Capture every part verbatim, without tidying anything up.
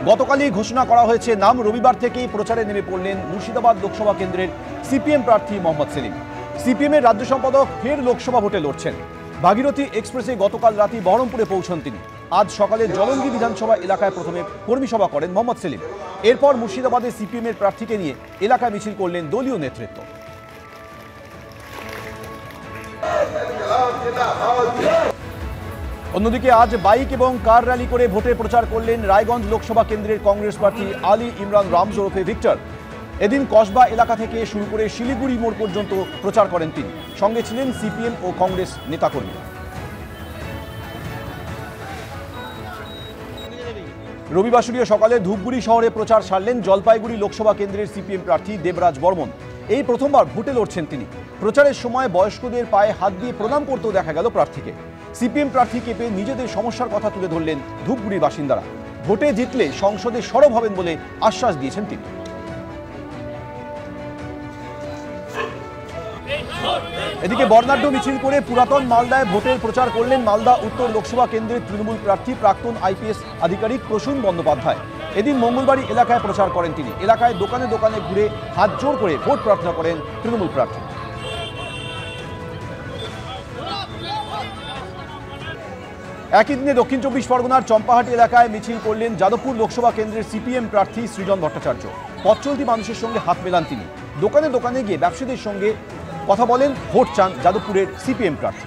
গতকালই ঘোষণা করা হয়েছে নাম। রবিবার থেকেই প্রচারে নেমে পড়লেন মুর্শিদাবাদ লোকসভা কেন্দ্রের সিপিএম প্রার্থী মোহাম্মদ সেলিম। সিপিএমের রাজ্য সম্পাদক ফের লোকসভা ভোটে লড়ছেন। ভাগীরথী এক্সপ্রেসে গতকাল রাতে বহরমপুরে পৌঁছন তিনি। আজ সকালে জলঙ্গি বিধানসভা এলাকায় প্রথমে কর্মী সভা করেন মোহাম্মদ সেলিম। এরপর মুর্শিদাবাদে সিপিএমের প্রার্থীকে নিয়ে এলাকায় মিছিল করলেন দলীয় নেতৃত্ব। অন্যদিকে আজ বাইক এবং কার র্যালি করে ভোটের প্রচার করলেন রায়গঞ্জ লোকসভা কেন্দ্রের কংগ্রেস প্রার্থী আলী ইমরান রামজ ওরফে ভিক্টর। এদিন কসবা এলাকা থেকে শুরু করে শিলিগুড়ি মোড় পর্যন্ত প্রচার করেন তিনি। সঙ্গে ছিলেন সিপিএম ও কংগ্রেস নেতাকর্মীরা। রবিবাসরীয় সকালে ধূপগুড়ি শহরে প্রচার সারলেন জলপাইগুড়ি লোকসভা কেন্দ্রের সিপিএম প্রার্থী দেবরাজ বর্মন। এই প্রথমবার ভোটে লড়ছেন তিনি। প্রচারের সময় বয়স্কদের পায়ে হাত দিয়ে প্রণাম করতেও দেখা গেল প্রার্থীকে। সিপিএম প্রার্থী কেঁপে নিজেদের সমস্যার কথা তুলে ধরলেন ধূপগুড়ির বাসিন্দারা। ভোটে জিতলে সংসদে সরব হবেন বলে আশ্বাস দিয়েছেন তিনি। এদিকে বর্ণাঢ্য মিছিল করে পুরাতন মালদায় ভোটের প্রচার করলেন মালদা উত্তর লোকসভা কেন্দ্রের তৃণমূল প্রার্থী প্রাক্তন আইপিএস আধিকারিক প্রসূন বন্দ্যোপাধ্যায়। এদিন মঙ্গলবাড়ি এলাকায় প্রচার করেন তিনি। এলাকায় দোকানে দোকানে ঘুরে হাত জোড় করে ভোট প্রার্থনা করেন তৃণমূল প্রার্থী। একই দিনে দক্ষিণ চব্বিশ পরগনার চম্পাহাটি এলাকায় মিছিল করলেন যাদবপুর লোকসভা কেন্দ্রের সিপিএম প্রার্থী সৃজন ভট্টাচার্য। পথ চলতি মানুষের সঙ্গে হাত মেলান তিনি। দোকানে দোকানে গিয়ে ব্যবসায়ীদের সঙ্গে কথা বলেন, ভোট চান যাদবপুরের সিপিএম প্রার্থী।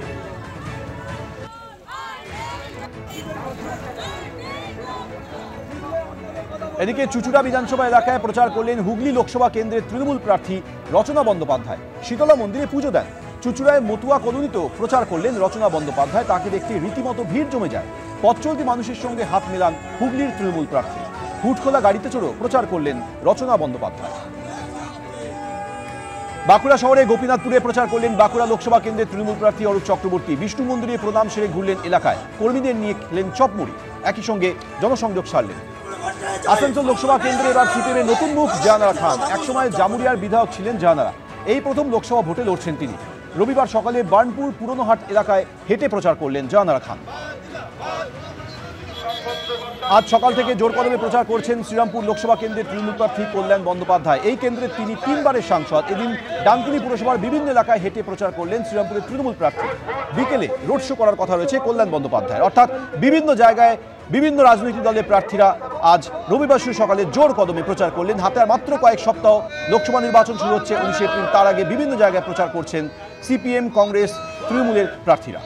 এদিকে চুচুড়া বিধানসভা এলাকায় প্রচার করলেন হুগলি লোকসভা কেন্দ্রের তৃণমূল প্রার্থী রচনা বন্দ্যোপাধ্যায়। শীতলা মন্দিরে পুজো দেন। চুচুড়ায় মতুয়া কলোনিতেও প্রচার করলেন রচনা বন্দ্যোপাধ্যায়। তাকে দেখতে রীতিমতো ভিড় জমে যায়। পথ চলতি মানুষের সঙ্গে হাত মেলান হুগলির তৃণমূল প্রার্থী। হুটখোলা গাড়িতে চড়েও প্রচার করলেন রচনা বন্দ্যোপাধ্যায়। বাঁকুড়া শহরে গোপীনাথপুরে প্রচার করলেন বাঁকুড়া লোকসভা কেন্দ্রের তৃণমূল প্রার্থী অরূপ চক্রবর্তী। বিষ্ণু মন্দিরে প্রণাম সেরে ঘুরলেন এলাকায়। কর্মীদের নিয়ে খেলেন চপমুড়ি। একই সঙ্গে জনসংযোগ সারলেন। আসানসোল লোকসভা কেন্দ্রে এবার সিপিএমের নতুন মুখ জাহানারা খান। একসময় জামুরিয়ার বিধায়ক ছিলেন জাহানারা। এই প্রথম লোকসভা ভোটে লড়ছেন তিনি। রবিবার সকালে বার্নপুর পুরনোহাট এলাকায় হেঁটে প্রচার করলেন জাহানারা খান। আজ সকাল থেকে জোর কদমে প্রচার করছেন শ্রীরামপুর লোকসভা কেন্দ্রের তৃণমূল প্রার্থী কল্যাণ বন্দ্যোপাধ্যায়। এই কেন্দ্রের তিনি তিনবারের সাংসদ। এদিন ডানকুনি পুরসভার বিভিন্ন এলাকায় হেঁটে প্রচার করলেন শ্রীরামপুরের তৃণমূল প্রার্থী। বিকেলে রোড শো করার কথা রয়েছে কল্যাণ বন্দ্যোপাধ্যায়। অর্থাৎ বিভিন্ন জায়গায় বিভিন্ন রাজনৈতিক দলের প্রার্থীরা আজ রবিবার সকালে জোর কদমে প্রচার করলেন। হাতে আর মাত্র কয়েক সপ্তাহ লোকসভা নির্বাচন শুরু হচ্ছে উনিশে এপ্রিল। তার আগে বিভিন্ন জায়গায় প্রচার করছেন সিপিএম, কংগ্রেস, তৃণমূলের প্রার্থীরা।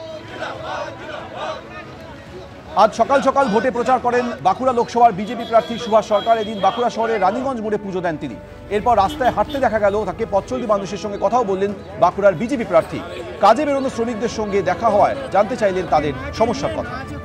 আজ সকাল সকাল ভোটে প্রচার করেন বাঁকুড়া লোকসভার বিজেপি প্রার্থী সুভাষ সরকার। এদিন বাঁকুড়া শহরের রানীগঞ্জ মোড়ে পুজো দেন তিনি। এরপর রাস্তায় হাঁটতে দেখা গেল তাকে। পথ চলতি মানুষের সঙ্গে কথাও বললেন বাঁকুড়ার বিজেপি প্রার্থী। কাজে বেরোনো শ্রমিকদের সঙ্গে দেখা হওয়ায় জানতে চাইলেন তাদের সমস্যার কথা।